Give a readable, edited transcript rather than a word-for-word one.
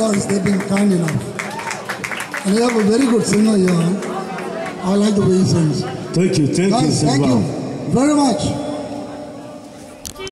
words, they've been kind enough. And you have a very good singer here. I like the way he sings. Thank you, Guys, Seby. thank you very much.